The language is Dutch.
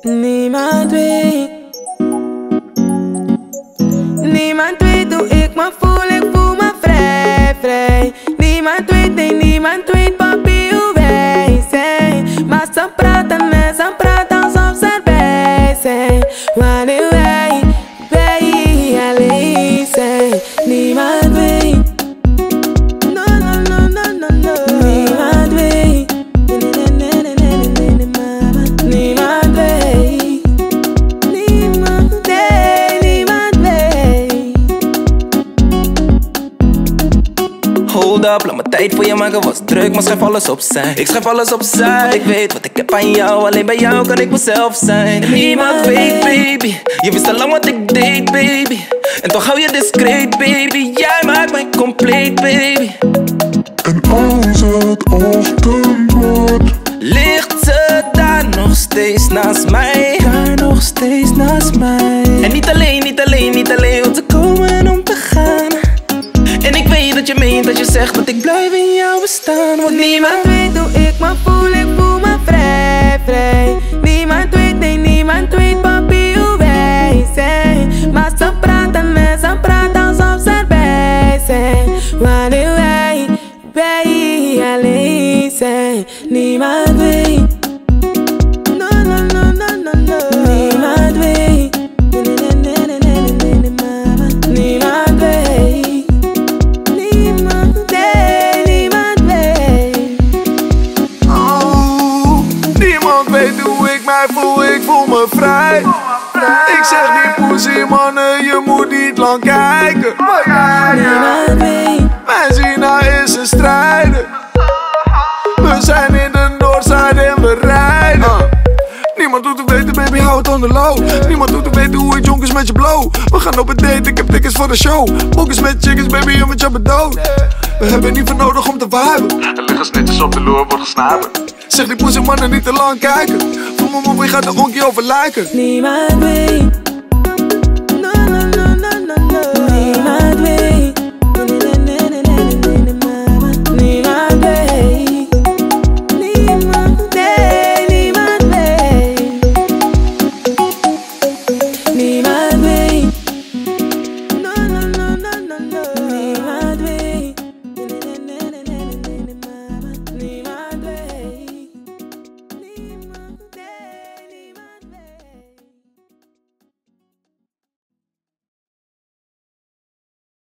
Niemand weet. Niemand weet hoe ik me voel me vrij, vrij. Niemand weet, nee, niemand weet, papi, hoe wij zijn. Maar ze praten alsof ze erbij zijn. Wanneer wij alleen zijn. Niemand weet. No, no, no, no, no, no. Niemand weet. Niemand weet. Niemand weet. Hold up, laat me tijd voor je maken, was druk, maar schrijf alles opzij. Ik schrijf alles opzij, want ik weet wat ik heb aan jou. Alleen bij jou kan ik mezelf zijn. En niemand weet, baby, je wist al lang wat ik deed, baby. En toch hou je discreet, baby. Jij maakt mij compleet, baby. En als het ochtend wordt, ligt ze daar nog steeds naast mij. Daar nog steeds naast mij. En niet alleen om te komen en om te gaan. En ik weet dat je meent dat je zegt dat ik blijf in jou bestaan. Want Niemand weet hoe ik me voel me vrij, vrij. Niemand weet, nee, niemand weet, papi, hoe wij zijn. Maar ze praten alsof ze erbij zijn. Wanneer wij alleen zijn. Niemand weet. No, no, no, no, no, no. Niemand weet. Niemand weet. Niemand weet. oh, niemand weet hoe ik mij voel, ik voel me vrij. Ik zeg niet poesie mannen, je moet niet lang kijken. Niemand weet. Mijn Zina is een strijder. We zijn in de Noordzijde en we rijden. Niemand doet het weten, baby, hou het on the low. Niemand doet het weten hoe het jongens met je blow. We gaan op een date, ik heb tickets voor de show. Bokkers met chickens, baby, je met je bedoel. We hebben niet voor nodig om te viben. Er liggen snitjes op de loer, wordt gesnapen. Zeg die poesie mannen niet te lang kijken. Voor mijn mom, wie gaat de onkie over lijken. Niemand weet.